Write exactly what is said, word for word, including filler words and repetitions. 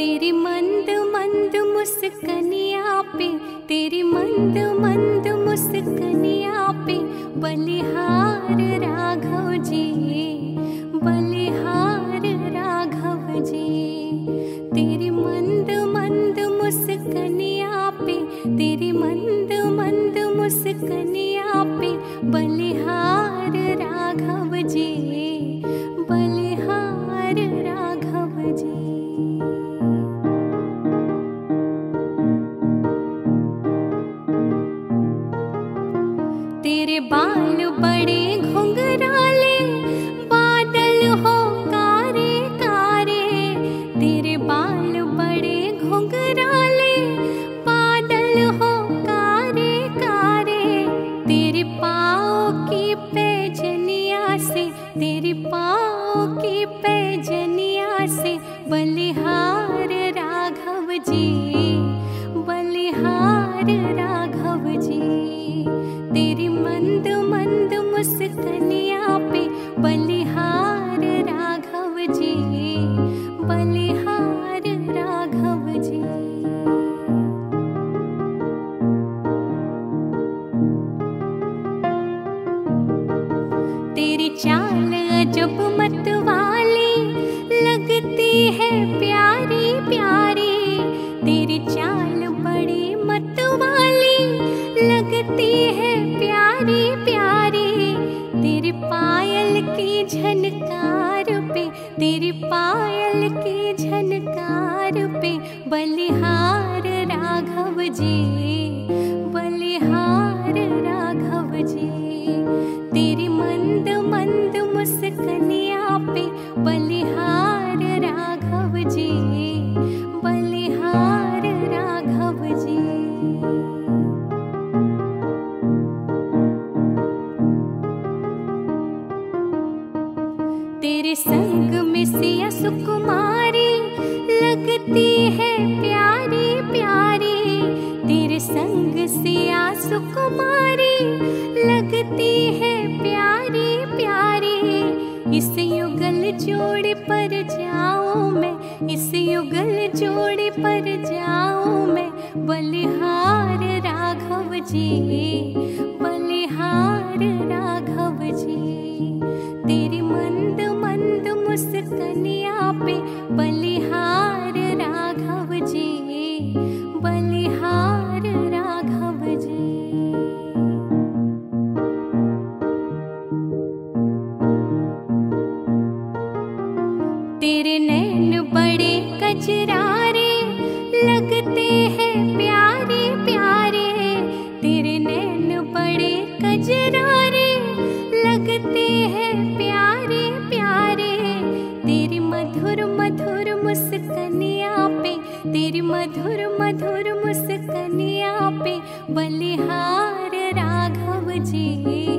तेरी मंद मंद मुस्कनिया पे, तेरी मंद मंद मुस्कनिया पे बलिहार राघव जी, बलिहार राघव जी। तेरी मंद मंद मुस्कनिया पे, तेरी मंद मंद मुस्कनिया पे बलिहार राघव जी, बलिहार राघव जी। तेरे बाल बड़े घुंघराले, बादल हो कारे कारे। तेरे बाल बड़े घुंघराले, बादल हो कारे कारे। तेरे पाँव की पैजनिया से, तेरी पाँव की पैजनिया से बलिहार राघव जी, बलिहार राघव जी। तेरी मंद मंद मुस्कनिया पे बलिहार राघव जी, बलिहार राघव जी। तेरी चाल अजब मतवाली, लगती है प्यारी प्यारी। तेरी चाल बड़ी मतवाली, लगती है प्यारी प्यारी। तेरी पायल की झनकार पे, तेरी पायल की झनकार पे बलिहार राघव जी, बलिहार राघव जी। तेरी मंद मंद मुस्कनिया पे बलिहार राघव जी, बलिहार राघव जी। तेरे संग में सिया सुकुमारी, लगती है प्यारी प्यारी। तेरे संग सिया सुकुमारी, लगती है प्यारी प्यारी। इस युगल जोड़े पर जाऊं मैं, इस युगल जोड़े पर जाऊं मैं बलिहार राघव जी, बलिहार राघव जी। तेरी मंद मंद मुस्कनिया पे बलिहार राघव जी, बलिहार राघव जी। तेरे नैन बड़े कजरारे, लगते हैं प्यारे प्यारे। तेरे नैन बड़े कजरारे, लगते हैं प्यारे प्यारे। तेरी मधुर मधुर मुस्कनिया पे, तेरी मधुर मधुर मुस्कनिया पे बलिहार राघव जी,